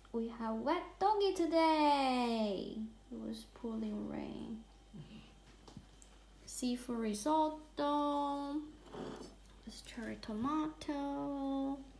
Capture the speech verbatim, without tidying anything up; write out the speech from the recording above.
We have wet doggy today. It was pouring rain. Seafood risotto. This cherry tomato.